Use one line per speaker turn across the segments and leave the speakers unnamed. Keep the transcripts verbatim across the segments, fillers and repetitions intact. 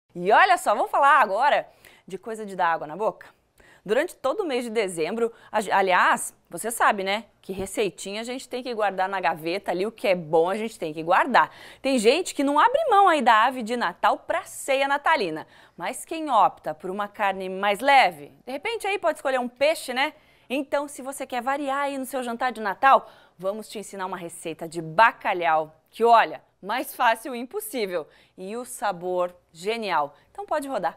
E olha só, vamos falar agora de coisa de dar água na boca? Durante todo o mês de dezembro, aliás, você sabe, né, que receitinha a gente tem que guardar na gaveta ali, o que é bom a gente tem que guardar. Tem gente que não abre mão aí da ave de Natal para ceia natalina, mas quem opta por uma carne mais leve, de repente aí pode escolher um peixe, né? Então, se você quer variar aí no seu jantar de Natal, vamos te ensinar uma receita de bacalhau, que olha, mais fácil impossível e o sabor genial. Então pode rodar.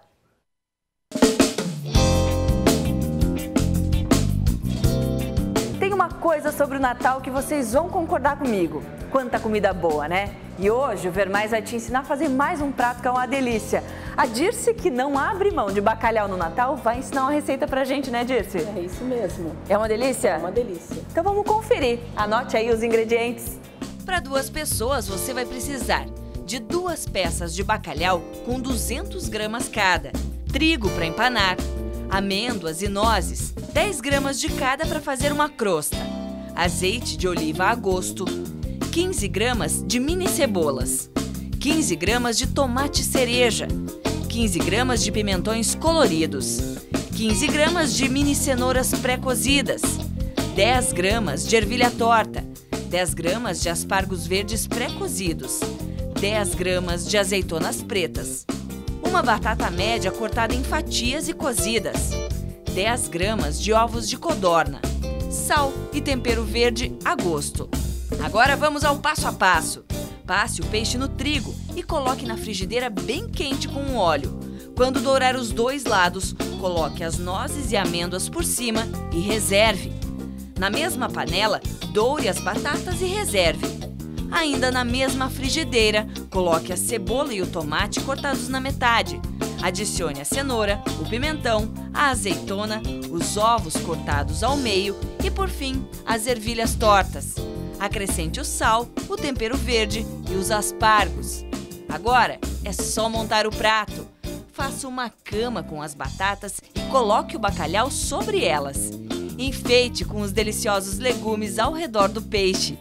Tem uma coisa sobre o Natal que vocês vão concordar comigo. Quanta comida boa, né? E hoje o Vermais vai te ensinar a fazer mais um prato que é uma delícia. A Dirce, que não abre mão de bacalhau no Natal, vai ensinar uma receita pra gente, né, Dirce?
É isso mesmo.
É uma delícia?
É uma delícia.
Então vamos conferir. Anote aí os ingredientes.
Para duas pessoas, você vai precisar de duas peças de bacalhau com duzentas gramas cada, trigo para empanar, amêndoas e nozes, dez gramas de cada para fazer uma crosta, azeite de oliva a gosto, quinze gramas de mini cebolas, quinze gramas de tomate cereja, quinze gramas de pimentões coloridos, quinze gramas de mini cenouras pré-cozidas, dez gramas de ervilha torta, dez gramas de aspargos verdes pré-cozidos, dez gramas de azeitonas pretas, uma batata média cortada em fatias e cozidas, dez gramas de ovos de codorna, sal e tempero verde a gosto. Agora vamos ao passo a passo. Passe o peixe no trigo e coloque na frigideira bem quente com o óleo. Quando dourar os dois lados, coloque as nozes e amêndoas por cima e reserve. Na mesma panela, doure as batatas e reserve. Ainda na mesma frigideira, coloque a cebola e o tomate cortados na metade. Adicione a cenoura, o pimentão, a azeitona, os ovos cortados ao meio e, por fim, as ervilhas tortas. Acrescente o sal, o tempero verde e os aspargos. Agora é só montar o prato. Faça uma cama com as batatas e coloque o bacalhau sobre elas. Enfeite com os deliciosos legumes ao redor do peixe.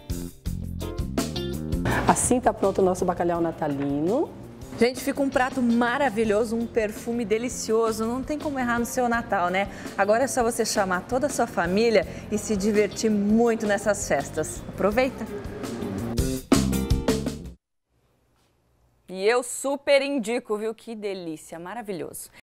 Assim está pronto o nosso bacalhau natalino.
Gente, fica um prato maravilhoso, um perfume delicioso, não tem como errar no seu Natal, né? Agora é só você chamar toda a sua família e se divertir muito nessas festas. Aproveita! E eu super indico, viu? Que delícia, maravilhoso!